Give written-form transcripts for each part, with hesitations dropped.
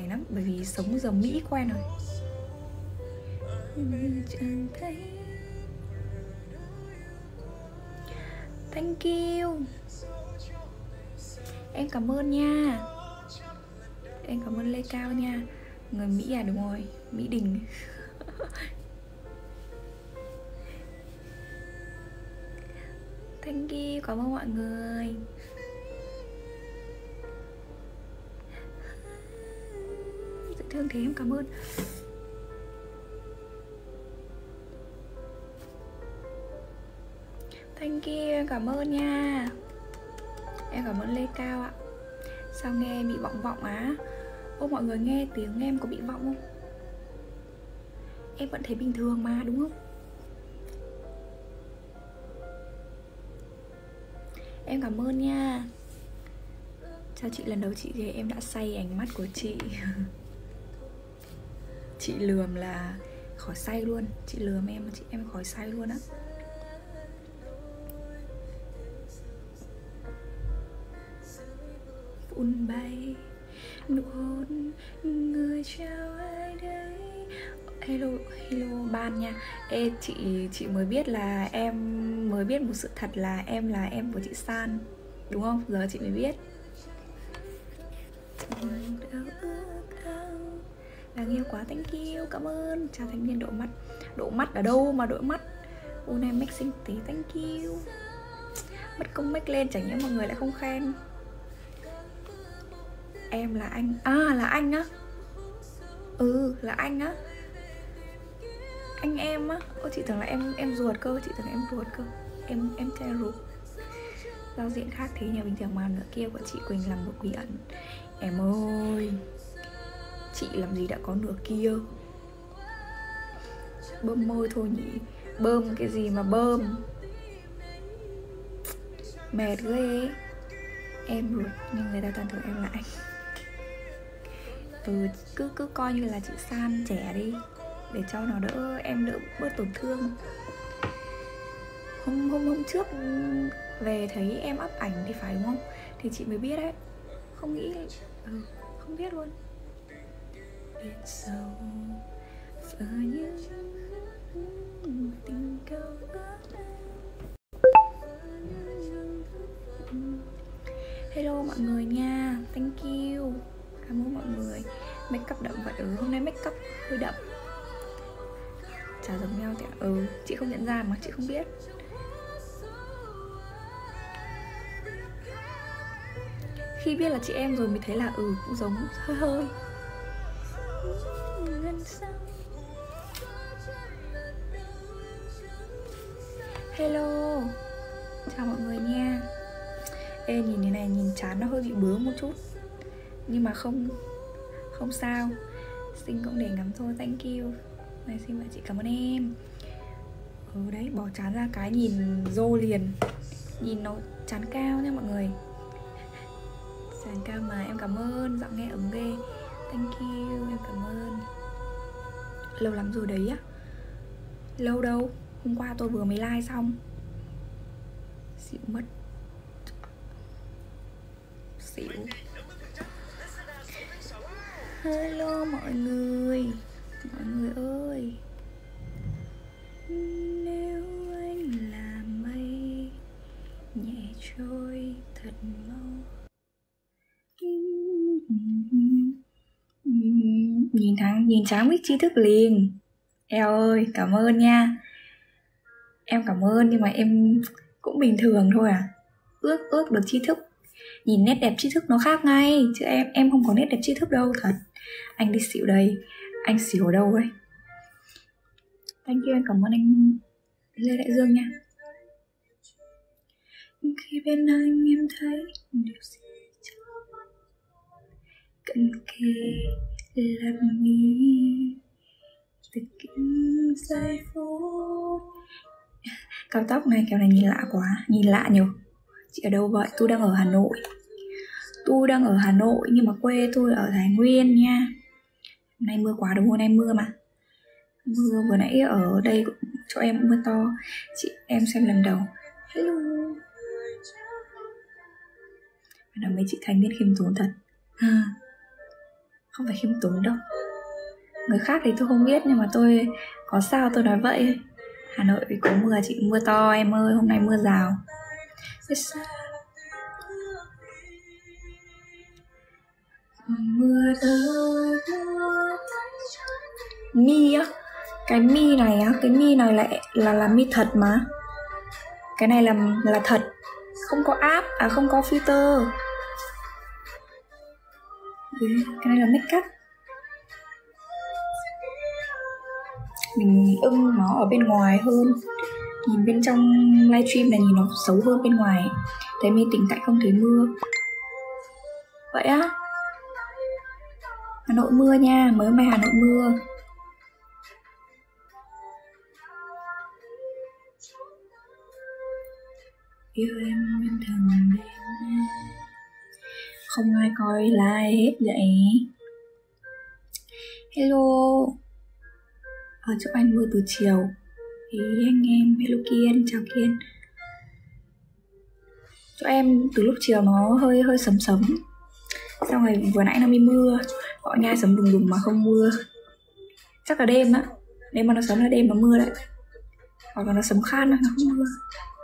lắm, bởi vì sống giờ Mỹ quen rồi. Chẳng thấy. Thank you. Em cảm ơn nha. Em cảm ơn Lê Cao nha. Người Mỹ à, đúng rồi, Mỹ Đình. Thank you, cảm ơn mọi người. Dễ thương thế, em cảm ơn. Thank you, em cảm ơn nha. Em cảm ơn Lê Cao ạ. Sao nghe bị vọng vọng á? Ô, mọi người nghe tiếng em có bị vọng không? Em vẫn thấy bình thường mà, đúng không? Em cảm ơn nha. Chào chị, lần đầu chị ghé em đã say ánh mắt của chị. Chị lườm là khỏi say luôn. Chị lườm em khỏi say luôn á. Phun bay nụ hôn người trao ai đấy. Hello ban nha. Ê, chị mới biết là em mới biết một sự thật là em của chị San, đúng không? Giờ chị mới biết. Đáng yêu quá, thank you, cảm ơn. Chào thanh niên độ mắt ở đâu mà độ mắt. Ô này make xinh tí, thank you. Mất công make lên chẳng nhẽ mọi người lại không khen. Em là anh. À, là anh á. Ừ, là anh á. Anh em á. Ô, chị tưởng là em ruột cơ. Chị tưởng là em ruột cơ. Em trai ruột. Giao diện khác thế nhà bình thường mà nửa kia của chị Quỳnh làm một bí ẩn. Em ơi, chị làm gì đã có nửa kia. Bơm môi thôi nhỉ. Bơm cái gì mà bơm. Mệt ghê. Em ruột nhưng người ta toàn tưởng em là anh. Ừ, cứ coi như là chị San trẻ đi, để cho nó đỡ, em đỡ bớt tổn thương. Hôm trước về thấy em up ảnh thì phải, đúng không? Thì chị mới biết đấy. Không nghĩ, không biết luôn. Hello mọi người nha, thank you. Cảm ơn mọi người. Make up đậm vậy. Hôm nay make up hơi đậm. Chả giống nhau thì chị không nhận ra mà, chị không biết. Khi biết là chị em rồi mới thấy là cũng giống hơi hơi. Hello, chào mọi người nha. Ê, nhìn thế này nhìn chán nó hơi bị bướng một chút, nhưng mà không sao. Xinh cũng để ngắm thôi, thank you. Này xin mời chị, cảm ơn em. Đấy, bỏ chán ra cái nhìn rô liền. Nhìn nó chán cao nha mọi người. Chán cao mà, em cảm ơn. Giọng nghe ấm ghê, thank you, em cảm ơn. Lâu lắm rồi đấy á. Lâu đâu, hôm qua tôi vừa mới like xong. Xỉu mất. Xỉu. Hello mọi người. Mọi người ơi. Nếu anh là mây nhẹ trôi thật mau. Nhìn tráng biết tri thức liền. Eo ơi, cảm ơn nha. Em cảm ơn, nhưng mà em cũng bình thường thôi à. Ước được tri thức. Nhìn nét đẹp tri thức nó khác ngay. Chứ em không có nét đẹp tri thức đâu, thật. Anh đi xỉu đây. Anh xỉu ở đâu ấy? Thank you, em cảm ơn anh Lê Đại Dương nha. Khi bên anh em thấy điều gì cận kề lặng mi từ những giây phút. Cao tóc này, kiểu này nhìn lạ quá. Nhìn lạ nhiều. Chị ở đâu vậy? Tôi đang ở Hà Nội. Nhưng mà quê tôi ở Thái Nguyên nha. Hôm nay mưa quá, đúng không? Hôm nay mưa mà. Mưa vừa nãy ở đây chỗ em cũng mưa to. Em xem lần đầu. Hello. Lần đầu mấy chị thanh niên khiêm tốn thật. không phải khiêm tốn đâu. Người khác thì tôi không biết, nhưng mà tôi có sao tôi nói vậy. Hà Nội có mưa chị, mưa to em ơi, hôm nay mưa rào. Mưa mi á, cái mi này á, cái mi này lại là mi thật mà. Cái này là thật, không có app, không có filter. Cái này là make up. Mình ưng nó ở bên ngoài hơn, nhìn bên trong livestream này nhìn nó xấu hơn bên ngoài. Thấy mi tỉnh tại không thấy mưa. Vậy á? Hà Nội mưa nha, mới hôm nay Hà Nội mưa. Yêu em bên thầm đêm, không ai coi lại hết vậy. Hello, chúc anh mưa từ chiều. Thì anh em, hello Kiên, chào Kiên. Chỗ em từ lúc chiều nó hơi sấm. Xong rồi vừa nãy nó mới mưa. Gọi nghe sấm đùng đùng mà không mưa. Chắc là đêm á. Đêm mà nó sấm là đêm nó mưa đấy. Hoặc là nó sấm khan nó không mưa.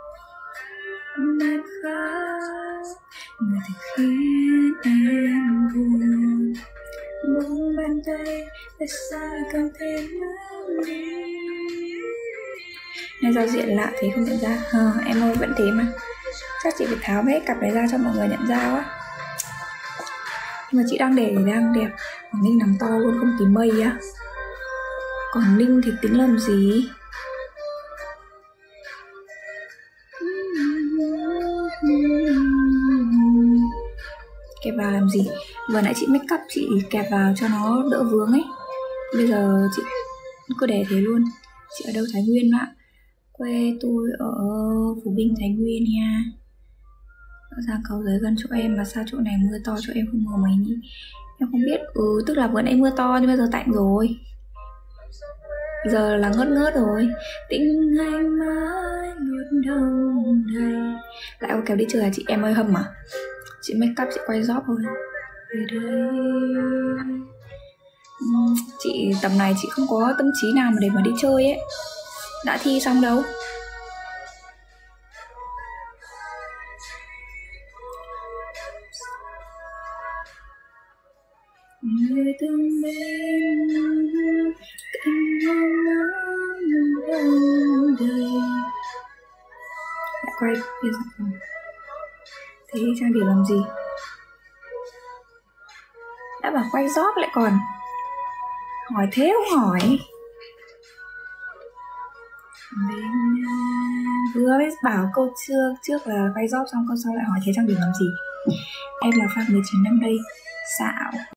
Người thì khiến em buồn, buông bàn tay để xa càng thêm mất đi. Này giao diện lạ thế không nhận ra. Em ơi vẫn thế mà. Chắc chị phải tháo hết cặp này ra cho mọi người nhận ra quá. Nhưng mà chị đang để đang đẹp. Còn Ninh nằm to luôn không tí mây á. Còn Ninh thì tính làm gì? Kẹp vào làm gì? Vừa nãy chị make up chị kẹp vào cho nó đỡ vướng ấy. Bây giờ chị cứ để thế luôn. Chị ở đâu Thái Nguyên ạ? Quê tôi ở Phú Bình, Thái Nguyên nha. Rõ ràng cầu giấy gần chỗ em mà sao chỗ này mưa to chỗ em không mưa mấy nhỉ? Em không biết. Tức là vừa nãy mưa to nhưng bây giờ tạnh rồi. Giờ là ngớt rồi. Tình anh mãi ngớt đâu đây. Lại có kéo đi chơi à chị? Em ơi hâm à? Chị make up chị quay job thôi. Về đây. Chị tầm này chị không có tâm trí nào mà để mà đi chơi ấy. Đã thi xong đâu. Người từng bên cạnh em đâu đây. Lại quay bây giờ. Thế trang điểm làm gì? Đã bảo quay job lại còn hỏi thế không hỏi. Mình vừa mới bảo câu trước là quay job xong câu sau lại hỏi thế trang điểm làm gì. Em là fan 19 năm đây. Xạo.